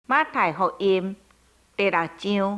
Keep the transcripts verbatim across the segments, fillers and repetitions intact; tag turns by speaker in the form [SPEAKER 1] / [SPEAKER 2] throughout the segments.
[SPEAKER 1] 马太福音第六章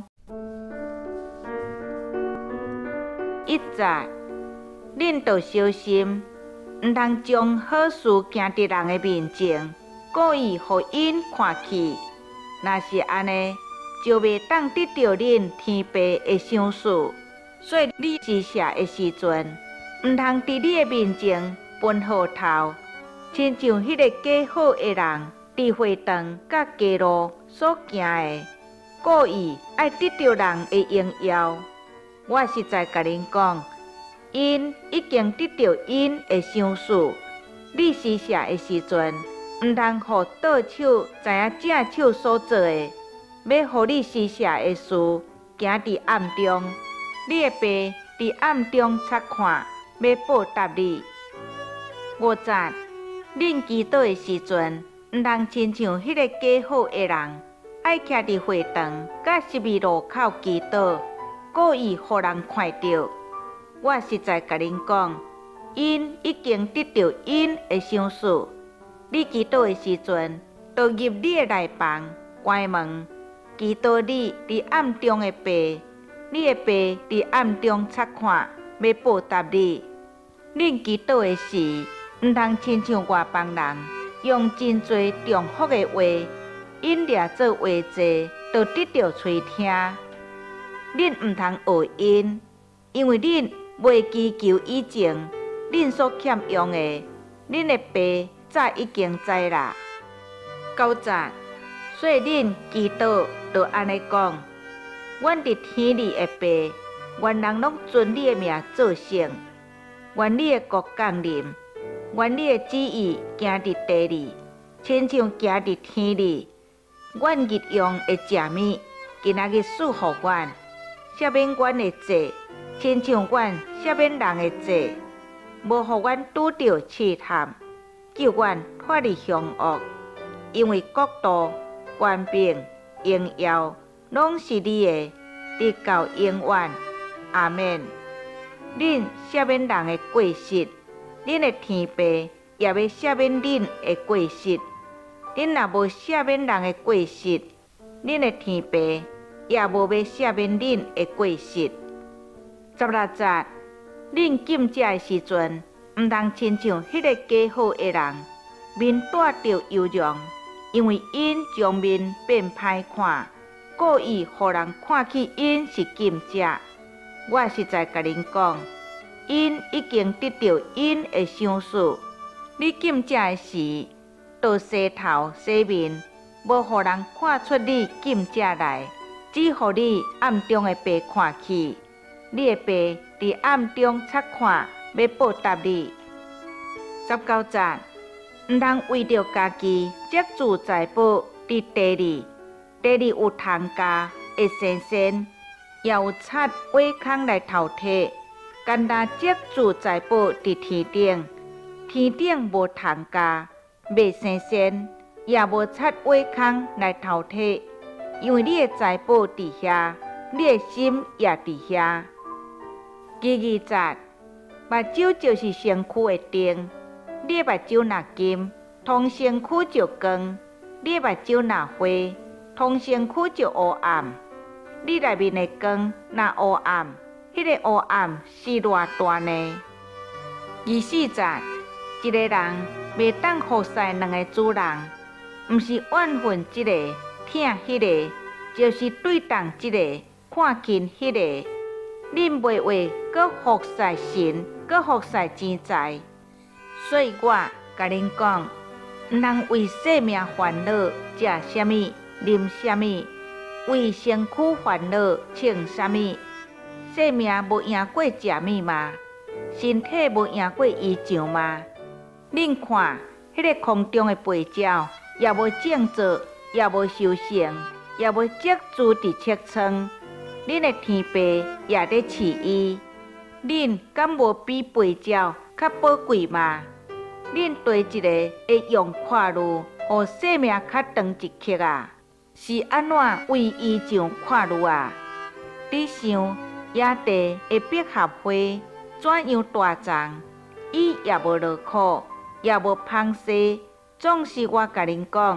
[SPEAKER 1] 一节，恁着小心，毋通将好事行伫人的面前，故意互因看去。若是安尼，就袂当得到恁天父的赏赐。所以你施舍的时阵，毋通伫你的面前分号头，亲像迄个假好的人伫会堂甲街路所行的，故意爱得到人的荣耀。我实在甲恁讲，因已经得到因的赏赐。你施舍的时阵，毋通互倒手知影正手所做的，要互你施舍的事行伫暗中。你的爸伫暗中察看，要报答你。五节，恁祈祷的时阵，毋通亲像迄个假好的人，爱徛伫会堂甲十字路口祈祷，故意互人看到。我实在甲恁讲，因已经得到因的赏赐。你祈祷的时阵，就入你的内房，关门，祈祷你伫暗中的爸。你的爸伫暗中察看，要报答你。恁祈祷的时，毋通亲像外邦人，用真侪重复的话，因掠做话济，就得到喙听。恁毋通学因，因为恁未祈求以前，恁所欠用的，恁的爸早已经知啦。九节，所以恁祈祷就安尼讲。阮伫天里的爸，愿人拢尊你的名做圣，愿你的国降临，愿你的旨意行伫地里，亲像行伫天里。阮日用的食物，今仔日赐互阮，赦免阮的罪，亲像阮赦免人的罪，无互阮拄着试探，救阮脱离凶恶。因为国度、权柄、荣耀，拢是你的，直到永远。阿免。恁赦免人的过失，恁的天父也要赦免恁的过失。恁若无赦免人的过失，恁的天父也无要赦免恁的过失。十六节，恁禁食的时阵，毋通亲像迄个假好的人，面带着忧容，因为因将面变歹看，故意互人看起因是禁食。我实在甲恁讲，因已经得到因的赏赐。你禁食的时，就洗头洗面，无互人看出你禁食来，只互你暗中的爸看去。你的爸伫暗中察看，要报答你。十九节，毋通为着家己积聚财宝伫地里，地里有虫咬会生鲜，也有贼挖空来偷摕。干焦积聚财宝伫天顶，天顶无虫咬，袂生鲜，也无贼挖空来偷摕。因为你的财宝伫遐，你的心也伫遐。第二节，目睭就是身躯的灯。你的目睭若金，通身躯就光；你的目睭若灰，通身躯就黑暗。你内面的光若黑暗，迄、那个黑暗是偌大呢？二四节，一个人袂当服侍两个主人，毋是怨恨即、这个，疼迄、那个，就是对当即、这个，看轻迄、那个。恁袂话搁服侍神，搁服侍钱财。所以我甲恁讲，毋通为性命烦恼，食啥物，啉啥物；为身躯烦恼，穿啥物。性命无赢过食物吗？身体无赢过衣裳吗？恁看，迄、那个空中的飞鸟，也无种植，也无收成，也无积聚伫册仓。恁的天父也咧饲伊，恁敢无比飞鸟较宝贵吗？恁第一个会用看路，互性命较长一刻啊？是安怎为伊上看路啊？你想野地的百合花怎样大丛，伊也无劳苦，也无芳势，总是我甲恁讲，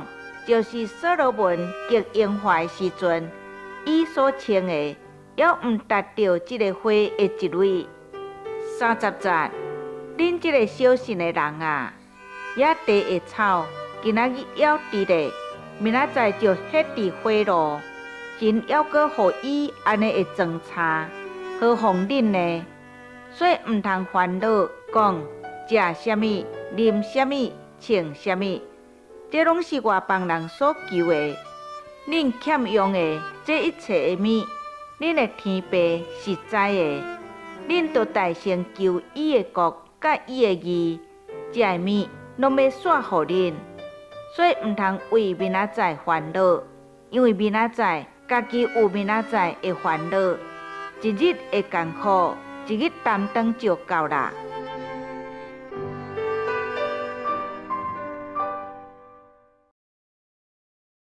[SPEAKER 1] 就是所罗门极荣华的时阵，伊所穿的，还毋达到即个花的一蕊。三十节，恁即个小信的人啊，野地的草，今仔日要伫咧，明仔载就迄伫花路，真要阁互伊安尼会装叉，何况恁呢？所以毋通烦恼，讲食啥物、啉啥物、穿啥物，这拢是外邦人所求的。恁欠用的这一切的物，恁的天父是知的。恁着大先求伊的国甲伊的义，这的物拢要煞互恁。所以毋通为明仔载烦恼，因为明仔载家己有明仔载的烦恼，一日的艰苦，一日担当就够啦。